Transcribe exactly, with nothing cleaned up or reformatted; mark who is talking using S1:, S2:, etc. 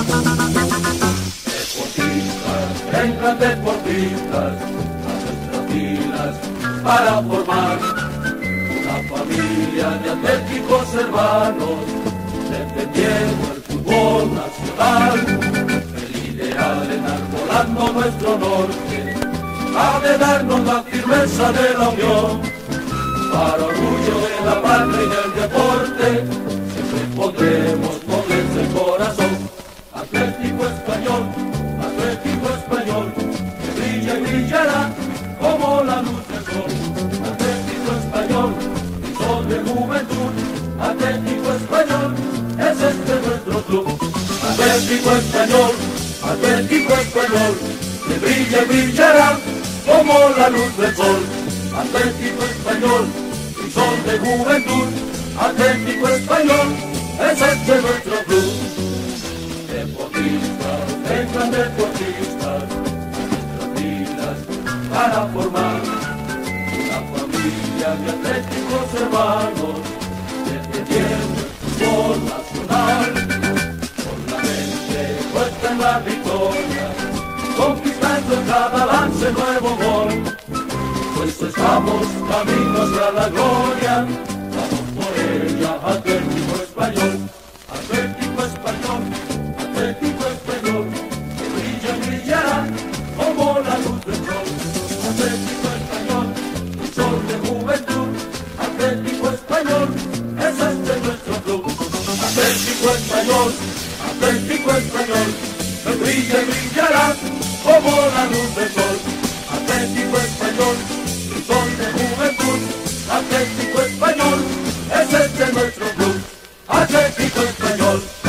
S1: Deportistas, entran deportistas a nuestras filas para formar una familia de atléticos hermanos, defendiendo el fútbol nacional. El ideal enarbolando nuestro norte ha de darnos la firmeza de la unión, para orgullo de la patria y del deporte. Siempre pondremos con el corazón. Atlético Español, Atlético Español, que brilla y brillará como la luz del sol. Atlético Español, mi sol de juventud. Atlético Español, es este nuestro club. Atlético Español, Atlético Español, que brilla y brillará como la luz del sol. Atlético Español, mi sol de juventud. Atlético Español, es este nuestro club. Deportistas, entran deportistas a nuestras filas para formar una familia de atléticos hermanos, defendiendo el fútbol nacional. Con la mente puesta en la victoria, conquistando en cada lance nuevo gol, pues estamos camino hacia la gloria. Vamos por ella, Atlético Español, Atlético Español, Atlético Español, que brilla y brillará como la luz del sol. Atlético Español, un sol de juventud. Atlético Español, es este nuestro club. Atlético Español, Atlético Español, que brilla y brillará como la luz del sol. Atlético Español, un sol de juventud. Atlético Español, es este nuestro club. Atlético Español.